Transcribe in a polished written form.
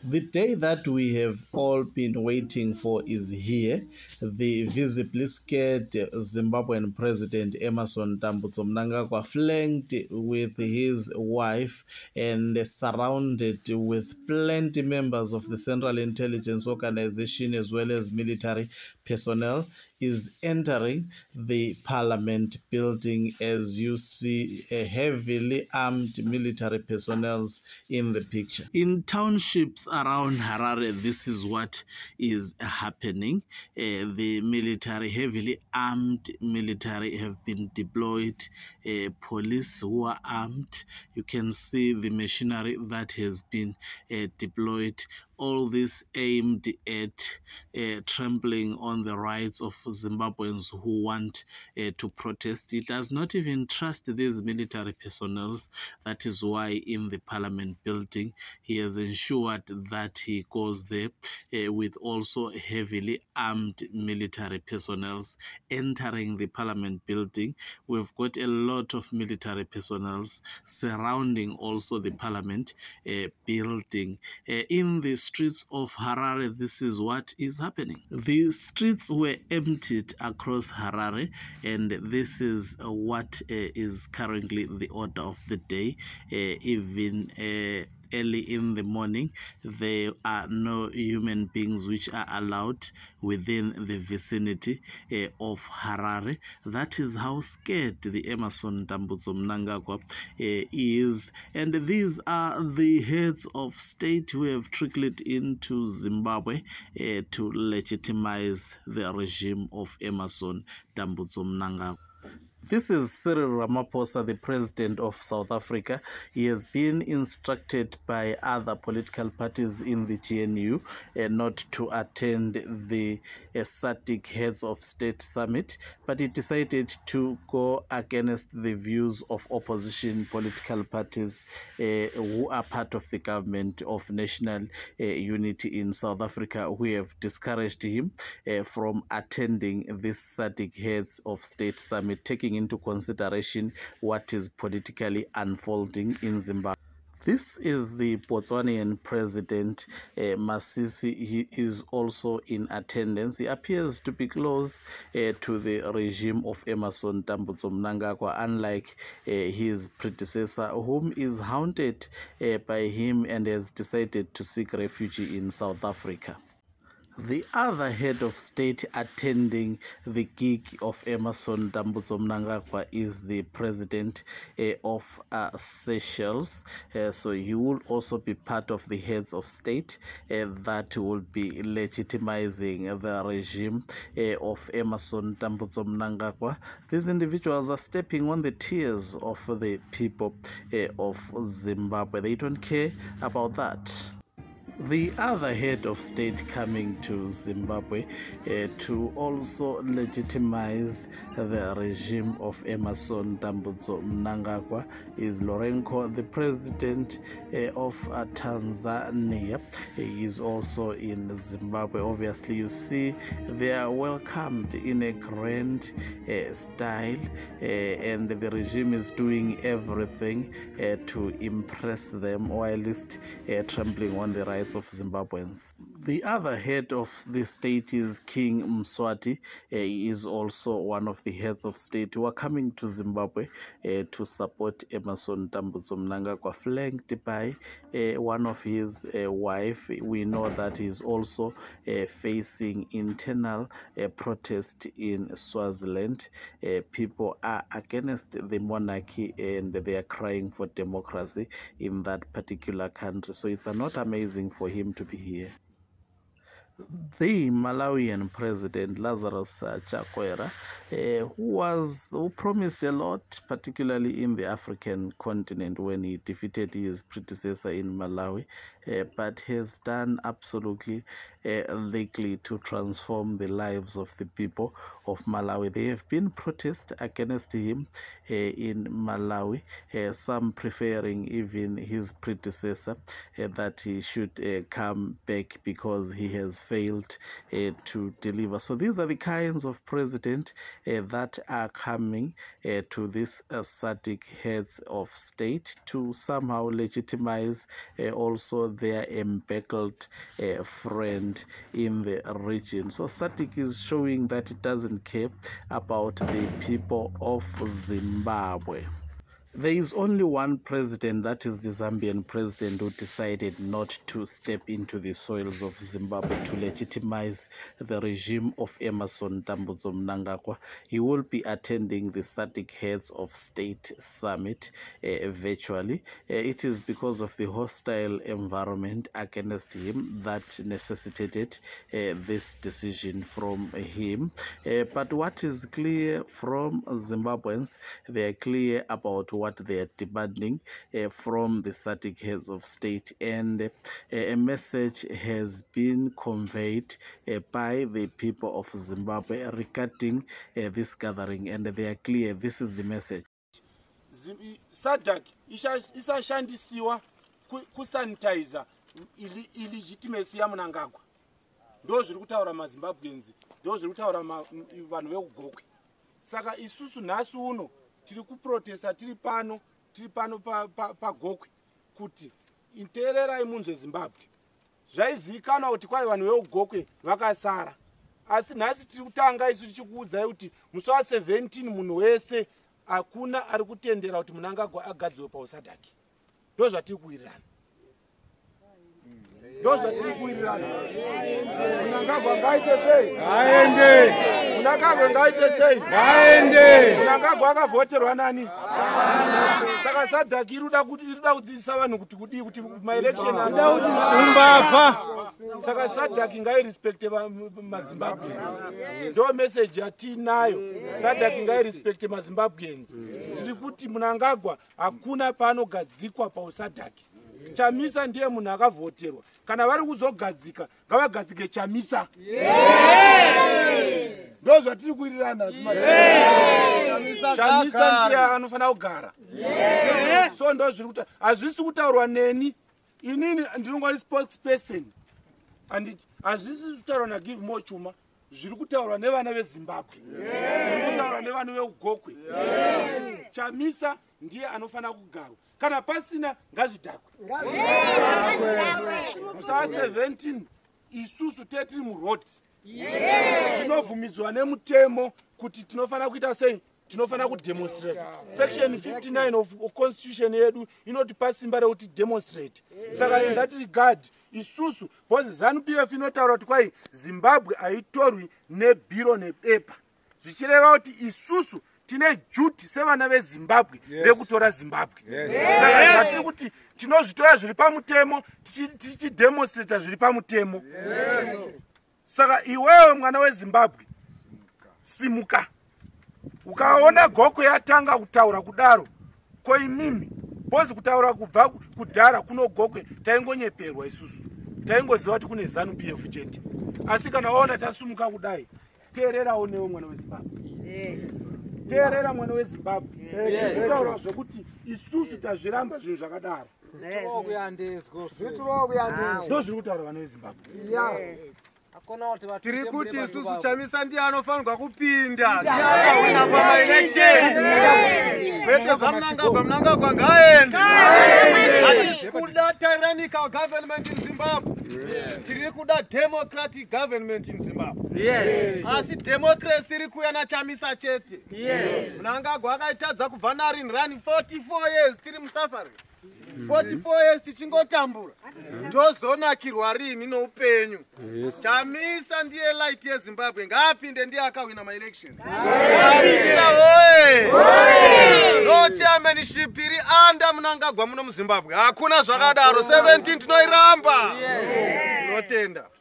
The day that we have all been waiting for is here. The visibly scared Zimbabwean President Emmerson Mnangagwa, flanked with his wife and surrounded with plenty members of the Central Intelligence Organization as well as military personnel, is entering the parliament building. As you see, a heavily armed military personnel in the picture. In townships around Harare, this is what is happening. The military, heavily armed military, have been deployed. Police who are armed. You can see the machinery that has been deployed. All this aimed at trampling on the rights of Zimbabweans who want to protest. It does not even trust these military personnel. That is why in the parliament building, he has ensured that he goes there with also heavily armed military personnel entering the parliament building. We've got a lot of military personnel surrounding also the parliament building. In the streets of Harare, this is what is happening. The streets were emptied across Harare, and this is what is currently the order of the day. Even early in the morning, there are no human beings which are allowed within the vicinity of Harare. That is how scared the Emmerson Mnangagwa is. And these are the heads of state who have trickled into Zimbabwe to legitimize the regime of Emmerson Mnangagwa. This is Cyril Ramaphosa, the president of South Africa. He has been instructed by other political parties in the GNU not to attend the SADC Heads of State Summit, but he decided to go against the views of opposition political parties who are part of the government of national unity in South Africa, who have discouraged him from attending this SADC Heads of State Summit, taking into consideration what is politically unfolding in Zimbabwe. This is the Botswanian president, Masisi. He is also in attendance. He appears to be close to the regime of Emmerson Mnangagwa, unlike his predecessor, whom is haunted by him and has decided to seek refuge in South Africa. The other head of state attending the gig of Emmerson Mnangagwa is the president of Seychelles. So he will also be part of the heads of state that will be legitimizing the regime of Emmerson Mnangagwa. These individuals are stepping on the tears of the people of Zimbabwe. They don't care about that. The other head of state coming to Zimbabwe to also legitimize the regime of Emmerson Mnangagwa is Lourenco, the president of Tanzania. He is also in Zimbabwe. Obviously, you see they are welcomed in a grand style, and the regime is doing everything to impress them, or at least trampling on the rights of Zimbabweans. The other head of the state is King Mswati. He is also one of the heads of state who are coming to Zimbabwe to support Emmerson Mnangagwa, flanked by one of his wife. We know that he is also facing internal protest in Swaziland. People are against the monarchy and they are crying for democracy in that particular country. So it's not amazing for him to be here. The Malawian president Lazarus Chakwera, who promised a lot, particularly in the African continent when he defeated his predecessor in Malawi, but has done absolutely little to transform the lives of the people of Malawi. There have been protests against him in Malawi, some preferring even his predecessor that he should come back because he has failed to deliver. So these are the kinds of president that are coming to this SADC heads of state to somehow legitimize also their embattled friend in the region. So SADC is showing that it doesn't care about the people of Zimbabwe. There is only one president, that is the Zambian president, who decided not to step into the soils of Zimbabwe to legitimize the regime of Mnangagwa. He will be attending the SADC Heads of State Summit virtually. It is because of the hostile environment against him that necessitated this decision from him. But what is clear from Zimbabweans, they are clear about what they are demanding from the SADC heads of state, and a message has been conveyed by the people of Zimbabwe regarding this gathering, and they are clear. This is the message. SADC isashandisiwa kusanitizer illegitimacy ya Mnangagwa. Ndo zviri kutaura maZimbabweans, ndo zviri kutaura vanhu vekugokwe. Saka isusu nhasi uno tiri kuprotesta, tiri pano pagokwe kuti intererai munzve Zimbabwe. Zvaizikanwa kuti kwai vanhu vekugokwe vakasara. Asi nhasi tiri kutanga isu tichikuudzai kuti musi wa17 munhu wese hakuna ari kutendera kuti Mnangagwa agadzwe pauSADC. Ndo zvatiri kuwirirana. Mnangagwa ngaite sei? Ngaende. Mnangagwa ngaite sei? Ngaende. Mnangagwa akavhoterwa nani? Saka SADC inoda kudzidzisa vanhu kuti maelection umbavha. Saka SADC ngairespecte maZimbabweans. Ndo message yatinayo. SADC ngairespecte maZimbabweans. Tiri kuti Mnangagwa hakuna paanogadzikwa pauSADC. Chamisa ndiye munhu akavhoterwa. Kana vari kuzogadzika, ngavagadzike Chamisa. Ndo zvatiri kuwirirana. Chamisa ndiye anofanira kugara. So ndo zviri kuti hazvisi kutaurwa neni. Inini ndinongori spokesperson. And hazvisi kutaurwa naGive More Chuma. Zviri kutaurwa nevana veZimbabwe. Zviri kutaurwa nevanhu veugokwe. Chamisa ndiye anofanira kugarwa. Kana pasina ngazvidhakwe. Musi wa17 isusu tetiri muroad. Tinobvumidzwa nemutemo kuti tinofanira kuita sei? Tinofanira kudemonstrate. Section 59 of constitution yedu inotipa simba rekuti demonstrate. Saka in that regard isusu because ZANU-PF inotaura kuti kwai Zimbabwe haitorwi nebhiro nepepa. Zvichireva kuti isusu tine duty sevana veZimbabwe rekutora Zimbabwe. Saka zvatiri kuti tinozvitora zviri pamutemo, tichidemonstrata zviri pamutemo. Saka iwewe mwana weZimbabwe, simuka. Ukaona gokwe yatanga kutaura kudaro, ko imimi bozi kutaura kubva kudhara kuno gokwe taingonyeperwa isusu. Taingoziva kuti kune ZANU-PF chete. Asi kana waona tasumuka kudai, teererawo newe mwana weZimbabwe. Teerera mwana weZimbabwe. Taura zvokuti isusu tazviramba zvinhu zvakadaro. Ndo zviri kutaura vana veZimbabwe. Tiri kuti isusu Chamisa ndiye anofanirwa kupinda. Ndiye akawina pamaelection. Kwete Mnangagwa ngaende. Hatisi kuda tyrannical government in Zimbabwe. Tiri kuda democratic government in Zimbabwe. Asi democracy iri kuya naChamisa chete. Mnangagwa akaitadza kubva naRinrani 44 years tiri musafari. 44 years tichingotambura. Ndozonakirwa rini noupenyu. Chamisa ndiye light yeZimbabwe. Ngaapinde ndiye akawina maelection. Chamisa oye! No chairmanship iri under Mnangagwa muno muZimbabwe. Hakuna zvakadaro. 17 tinoiramba. Tinotenda.